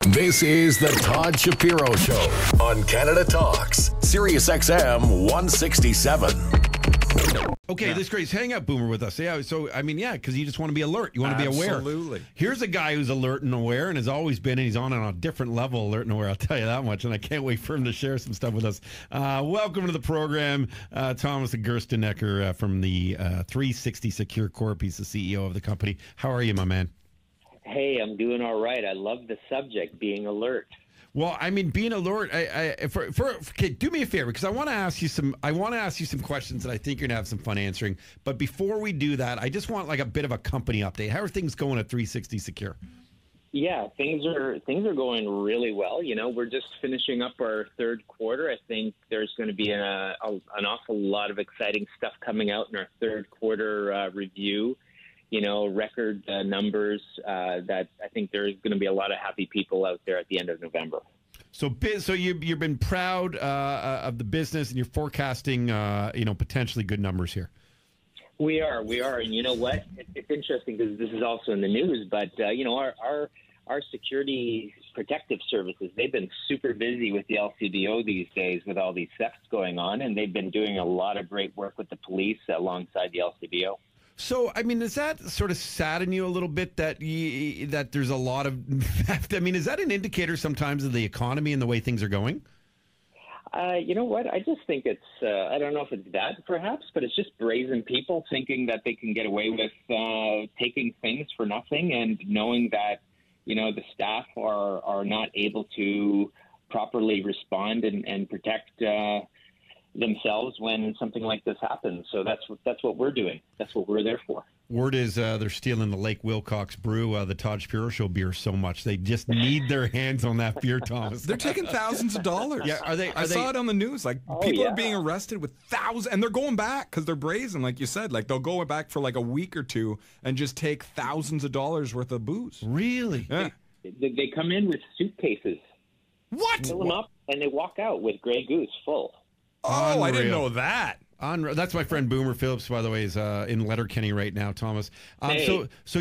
This is the Todd Shapiro Show on Canada Talks, Sirius XM 167. Okay, this great. Hang out, Boomer, with us. Yeah, so, I mean, yeah, because you just want to be alert. You want to be aware. Absolutely. Here's a guy who's alert and aware and has always been, and he's on a different level, alert and aware, I'll tell you that much, and I can't wait for him to share some stuff with us. Welcome to the program, Thomas Gerstenecker from the 360 Secure Corp. He's the CEO of the company. How are you, my man? Hey, I'm doing all right. I love the subject, being alert. Well, I mean, being alert. Okay, do me a favor, because I want to ask you some questions that I think you're gonna have some fun answering. But before we do that, I just want like a bit of a company update. How are things going at 360 Secure? Yeah, things are going really well. You know, we're just finishing up our third quarter. I think there's going to be an awful lot of exciting stuff coming out in our third quarter review. You know, record numbers that I think there's going to be a lot of happy people out there at the end of November. So you've been proud of the business, and you're forecasting, potentially good numbers here. We are, and you know what? It's interesting because this is also in the news. But our security protective services, they've been super busy with the LCBO these days with all these thefts going on, and they've been doing a lot of great work with the police alongside the LCBO. So, I mean, does that sort of sadden you a little bit that that there's a lot of theft? I mean, is that an indicator sometimes of the economy and the way things are going? You know what? I just think it's, I don't know if it's that perhaps, but it's just brazen people thinking that they can get away with taking things for nothing, and knowing that, you know, the staff are not able to properly respond and protect themselves when something like this happens. So that's what we're doing. That's what we're there for. Word is they're stealing the Lake Wilcox Brew, the Todd Shapiro Show beer so much. They just need their hands on that beer, Thomas. They're taking thousands of dollars. Yeah, I saw it on the news. Like, people are being arrested with thousands, and they're going back because they're brazen, like you said. Like, they'll go back for like a week or two and just take thousands of dollars worth of booze. Really? Yeah. They come in with suitcases. What? Fill them up, and they walk out with Grey Goose full. Oh, Unreal. I didn't know that. That's my friend Boomer Phillips, by the way, is in Letterkenny right now, Thomas. Hey. So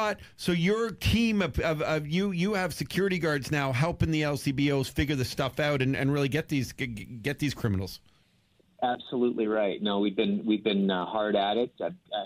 your team of you have security guards now helping the LCBOs figure this stuff out and really get these criminals. Absolutely right. No, we've been hard at it.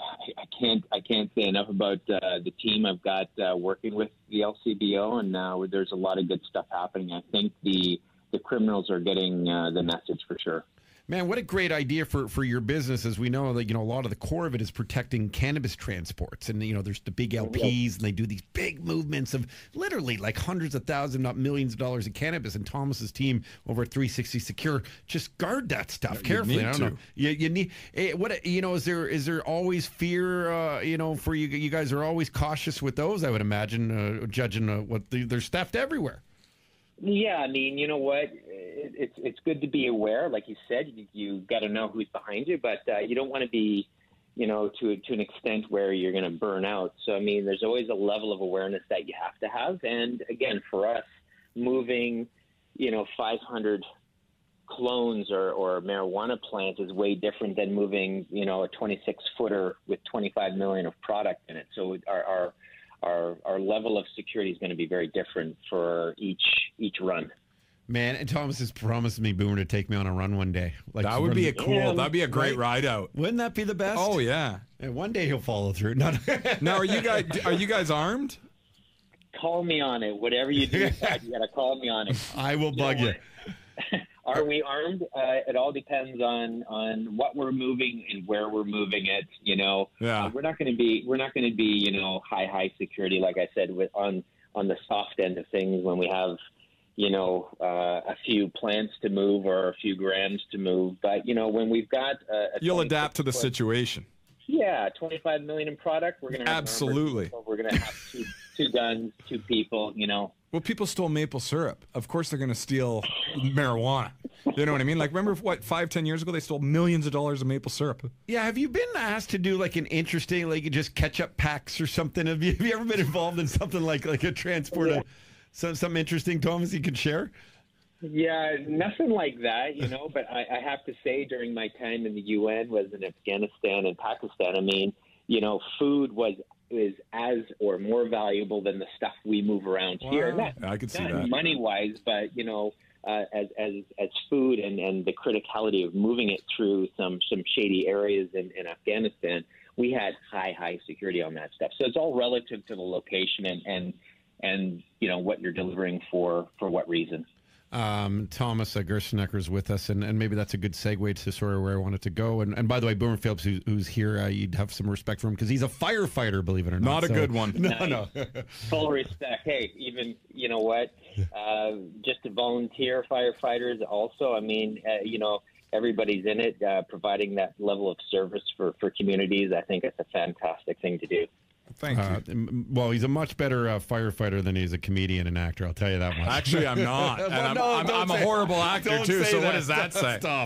I can't say enough about the team I've got working with the LCBO, and there's a lot of good stuff happening. I think the criminals are getting the message for sure. Man, what a great idea for your business. As we know, that, you know, a lot of the core of it is protecting cannabis transports. And, you know, there's the big LPs, and they do these big movements of literally like hundreds of thousands, not millions of dollars of cannabis. And Thomas's team over at 360 Secure just guard that stuff carefully. I don't know. You need what, you know, is there always fear, for you? You guys are always cautious with those, I would imagine, judging what there's theft everywhere. Yeah, I mean, you know what? It's good to be aware. Like you said, you got to know who's behind you, but you don't want to be, you know, to an extent where you're going to burn out. So, I mean, there's always a level of awareness that you have to have. And again, for us, moving, 500 clones or marijuana plants is way different than moving, a 26-footer with 25 million of product in it. So our level of security is going to be very different for each run. Man, and Thomas has promised me, Boomer, to take me on a run one day. Like, that would be that'd be a great ride out. Wouldn't that be the best? Oh yeah. And one day he'll follow through. No. Now, are you guys armed? Call me on it. Whatever you do, you got to call me on it. I will bug you. Are we armed? It all depends on what we're moving and where we're moving it. Yeah. We're not going to be high security, like I said, on the soft end of things when we have a few plants to move or a few grams to move. But when we've got you'll adapt to the situation. Yeah, 25 million in product. We're going to have absolutely. We're going to have two guns, two people. Well, people stole maple syrup. Of course, they're going to steal marijuana. You know what I mean? Like, remember 5-10 years ago, they stole millions of dollars of maple syrup. Yeah. Have you been asked to do like an interesting, like just ketchup packs or something? Have you ever been involved in something like a transport of something interesting, Thomas, you could share? Yeah, nothing like that, but I have to say during my time in the UN was in Afghanistan and Pakistan, I mean, food was is as or more valuable than the stuff we move around here. And that, I could see not that. money-wise, but, as food and the criticality of moving it through some shady areas in Afghanistan, we had high security on that stuff. So it's all relative to the location and what you're delivering for what reason. Thomas Gerstenecker is with us, and maybe that's a good segue to sort of where I wanted to go. And by the way, Boomer Phillips, who's here, you'd have some respect for him because he's a firefighter, believe it or not. Not a good one. No. Full respect. Hey, even, you know what, just to volunteer firefighters also, I mean, everybody's in it, providing that level of service for communities. I think it's a fantastic thing to do. Thank you. Well, he's a much better firefighter than he's a comedian and actor. I'll tell you that much. Actually, I'm not. Well, And no, I'm a horrible actor, too, so what does that say? Stop.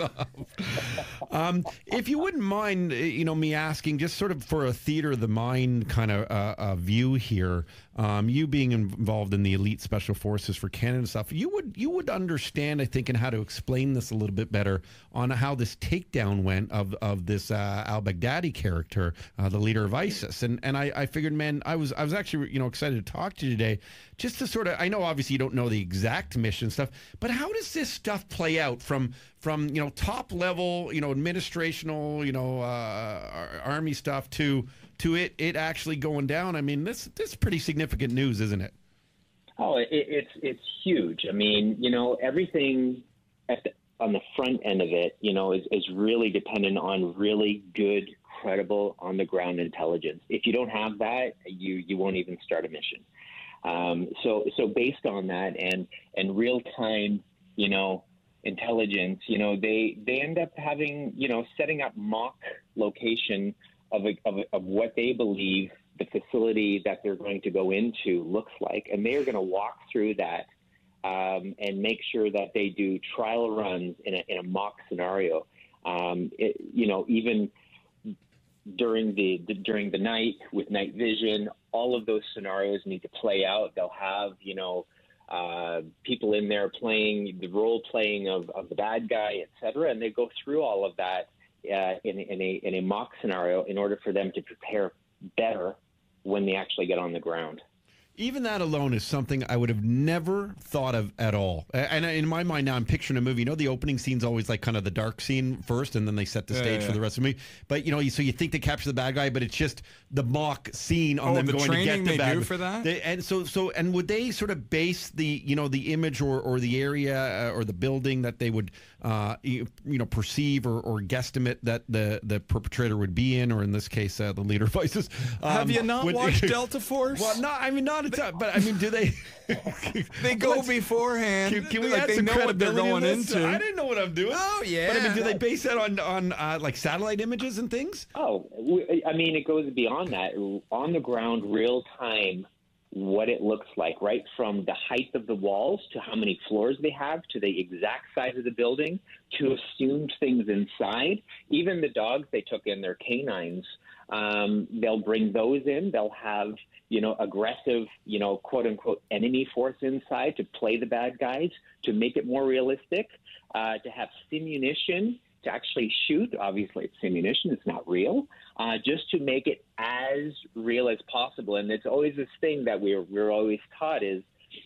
If you wouldn't mind, me asking, just sort of for a theater of the mind kind of view here, you being involved in the elite special forces for Canada and stuff, you would understand, I think, and how to explain this a little bit better on how this takedown went of this al-Baghdadi character, the leader of ISIS. And I figured, man, I was actually excited to talk to you today, just to sort of, I know obviously you don't know the exact mission stuff, but how does this stuff play out from top level, administrational, army stuff to it actually going down? I mean, this is pretty significant news, isn't it? Oh, it's huge. I mean, everything on the front end of it, is really dependent on really good, credible, on-the-ground intelligence. If you don't have that, you won't even start a mission. So based on that and real-time, intelligence, they end up having, setting up mock location of what they believe the facility that they're going to go into looks like, and they are going to walk through that and make sure that they do trial runs in a mock scenario. Even during the night with night vision, all of those scenarios need to play out. They'll have people in there playing the role playing of the bad guy, etc., and they go through all of that in a mock scenario in order for them to prepare better when they actually get on the ground. Even that alone is something I would have never thought of at all. And in my mind now, I'm picturing a movie. The opening scene's always like kind of the dark scene first, and then they set the stage for the rest of the movie. But so you think they capture the bad guy, but it's just the mock scene on them going to get the bad guy. Do for that? And would they sort of base the the image or the area or the building that they would perceive or guesstimate that the perpetrator would be in, or in this case the leader of ISIS? Have you not watched Delta Force? Well, no, I mean not. But I mean, do they? They go beforehand. Can we add they some know what they're going into? I didn't know what I'm doing. Oh yeah. But I mean, do they base that on like satellite images and things? Oh, I mean, it goes beyond that. On the ground, real time, what it looks like, right from the height of the walls to how many floors they have to the exact size of the building to assumed things inside. Even the dogs they took in, their canines, they'll bring those in. They'll have aggressive, quote unquote, enemy force inside to play the bad guys, to make it more realistic, to have simunition to actually shoot. Obviously, it's simunition; it's not real. Just to make it as real as possible. And it's always this thing that we're always taught is,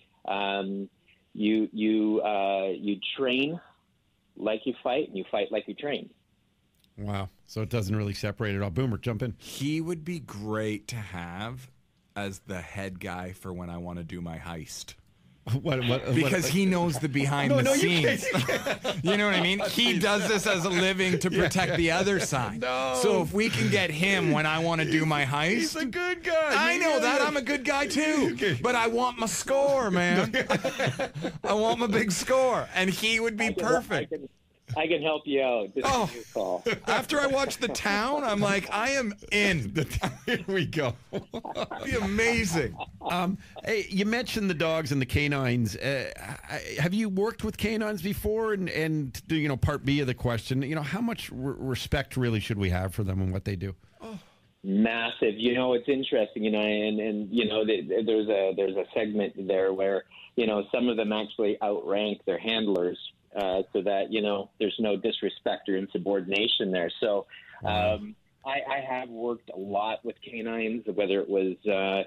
you train like you fight, and you fight like you train. What? So it doesn't really separate it all. Boomer, jump in. He would be great to have as the head guy for when I want to do my heist. Because he knows the behind the scenes. You know what I mean? He does this as a living to protect the other side. No. So if we can get him when I want to do my heist. He's a good guy. I know that. I'm a good guy too. Okay. But I want my score, man. I want my big score. And he would be perfect. I can help you out. This is your call. After I watch The Town, I'm like, I am in. Here we go. It'd be amazing. Hey, you mentioned the dogs and the canines. Have you worked with canines before? And part B of the question, how much respect really should we have for them and what they do? Massive. It's interesting, and there's a segment there where, some of them actually outrank their handlers. So that, there's no disrespect or insubordination there. So I have worked a lot with canines, whether it was,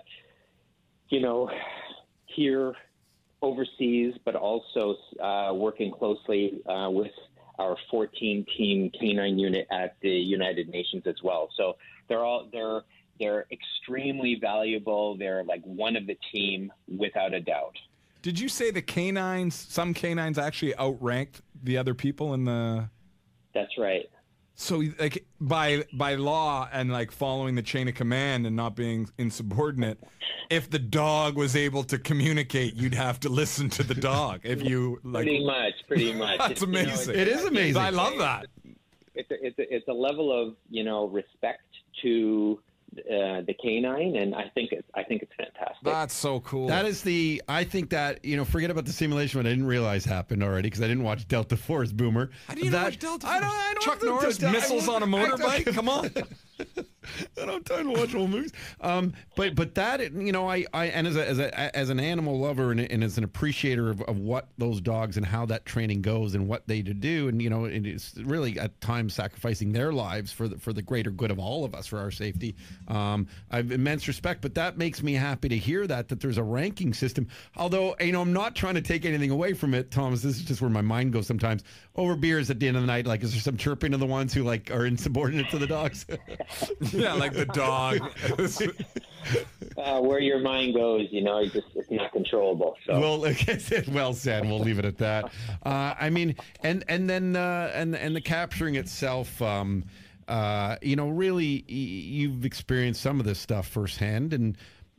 here overseas, but also working closely with our 14-team canine unit at the United Nations as well. So they're extremely valuable. They're like one of the team without a doubt. Did you say some canines actually outranked the other people in the... That's right. So, like, by law and, like, following the chain of command and not being insubordinate, if the dog was able to communicate, you'd have to listen to the dog. If you, like... Pretty much. That's amazing. It is amazing. I love that. It's a level of, respect to the canine, and I think it's fantastic. That's so cool. That is I think that, forget about the simulation, what I didn't realize happened already because I didn't watch Delta Force, Boomer. How do you not watch Delta Force? I don't Chuck Norris, missiles on a motorbike? Come on. I don't have time to watch old movies. But that, I and as an animal lover and as an appreciator of what those dogs and how that training goes and what they do, and it's really at times sacrificing their lives for the greater good of all of us, for our safety. I have immense respect, but that makes me happy to hear that there's a ranking system. Although I'm not trying to take anything away from it, Thomas. This is just where my mind goes sometimes. Over beers at the end of the night, like, is there some chirping of the ones who like are insubordinate to the dogs? Yeah, like the dog. Where your mind goes, it's not controllable. So. Well, well said. We'll leave it at that. And then the capturing itself. Really, you've experienced some of this stuff firsthand, and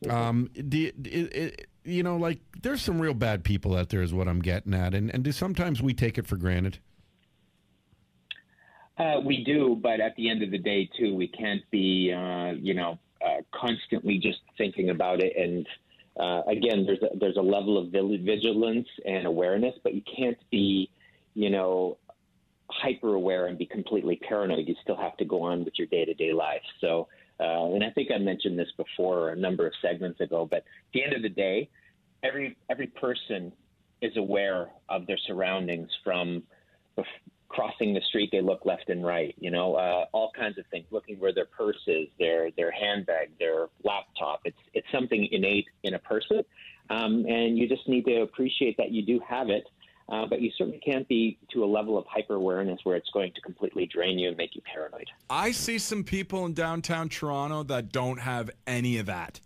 there's some real bad people out there, is what I'm getting at, and do sometimes we take it for granted? We do, but at the end of the day, too, we can't be, constantly just thinking about it. And again, there's a level of vigilance and awareness, but you can't be, hyper aware and be completely paranoid. You still have to go on with your day-to-day life. So, and I think I mentioned this before a number of segments ago, but at the end of the day, every person is aware of their surroundings. From crossing the street, they look left and right, all kinds of things, looking where their purse is, their handbag, their laptop. It's something innate in a person, and you just need to appreciate that you do have it, but you certainly can't be to a level of hyper-awareness where it's going to completely drain you and make you paranoid. I see some people in downtown Toronto that don't have any of that.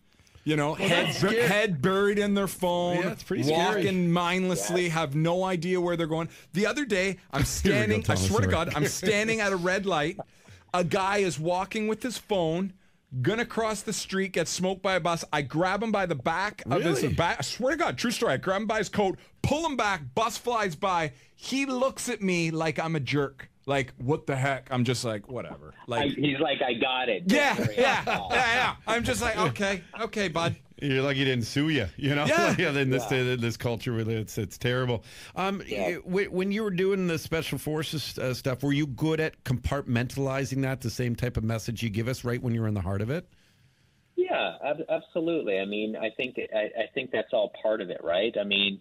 Head buried in their phone, it's pretty walking scary. Mindlessly, have no idea where they're going. The other day, I'm standing, I swear to God, I'm standing at a red light. A guy is walking with his phone, gonna cross the street, gets smoked by a bus. I grab him by the back of his back. I swear to God, true story. I grab him by his coat, pull him back, bus flies by. He looks at me like I'm a jerk. Like, what the heck? I'm just like, whatever. Like, he's like, I got it. Yeah. I'm just like, okay, bud. You're lucky he didn't sue you, Yeah. In this culture, it's terrible. When you were doing the Special Forces stuff, were you good at compartmentalizing that, the same type of message you give us right when you're in the heart of it? Yeah, absolutely. I mean, I think that's all part of it, right? I mean,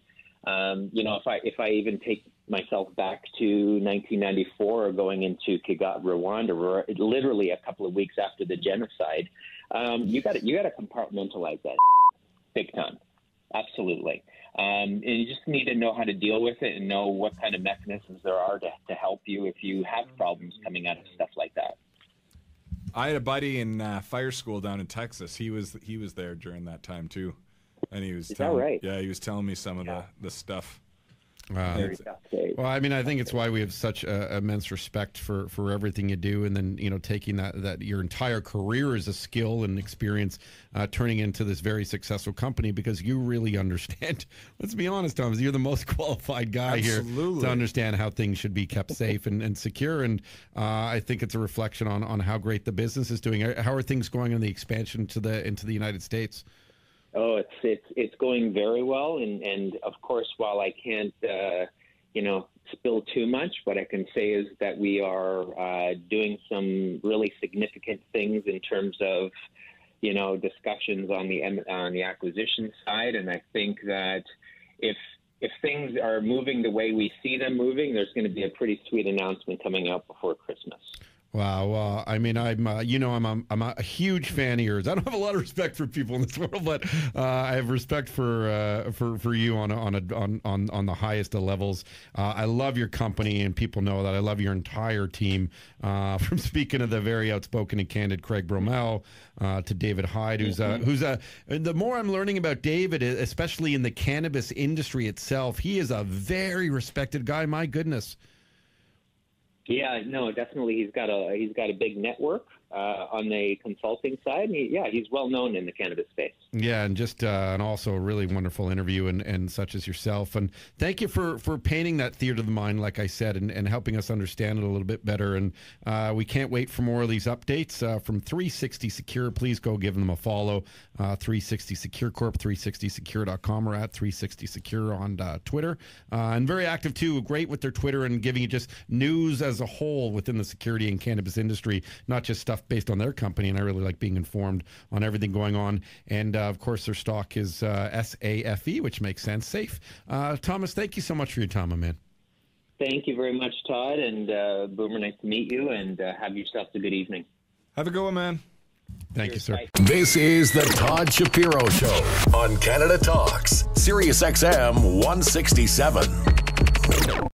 if I even take myself back to 1994, going into Kigali, Rwanda, literally a couple of weeks after the genocide, you got to compartmentalize that big time. Absolutely. And you just need to know how to deal with it and know what kind of mechanisms there are to help you if you have problems coming out of stuff like that. I had a buddy in fire school down in Texas. He was there during that time too, and he was he was telling me some of the stuff. Very tough day. Well, I mean, I think it's why we have such immense respect for everything you do, and then taking that your entire career as a skill and experience, turning into this very successful company, because you really understand. Let's be honest, Thomas, you're the most qualified guy here to understand how things should be kept safe and secure. And I think it's a reflection on how great the business is doing. How are things going in the expansion into the United States? Oh, it's going very well, and of course, while I can't spill too much, what I can say is that we are doing some really significant things in terms of discussions on the acquisition side, and I think that if things are moving the way we see them moving, there's going to be a pretty sweet announcement coming out before Christmas. Wow. Well, I mean, I'm a huge fan of yours. I don't have a lot of respect for people in this world, but I have respect for you on the highest of levels. I love your company, and people know that. I love your entire team. From speaking of the very outspoken and candid Craig Bromell to David Hyde, who's the more I'm learning about David, especially in the cannabis industry itself, he is a very respected guy. My goodness. Yeah, no, definitely. He's got a big network on the consulting side. He's well known in the cannabis space. Yeah, and just and also a really wonderful interview and such as yourself. And thank you for painting that theater of the mind, like I said, and helping us understand it a little bit better. And we can't wait for more of these updates from 360 Secure. Please go give them a follow. 360 Secure Corp, 360secure.com, or at 360 Secure on Twitter. And very active too. Great with their Twitter and giving you just news as a whole within the security and cannabis industry, not just stuff based on their company. And I really like being informed on everything going on. And of course, their stock is SAFE, which makes sense. Safe. Thomas, thank you so much for your time, my man. Thank you very much, Todd. And Boomer, nice to meet you. And have yourself a good evening. Have a good one, man. Thank you, sir. Bye. This is the Todd Shapiro Show on Canada Talks, Sirius XM 167.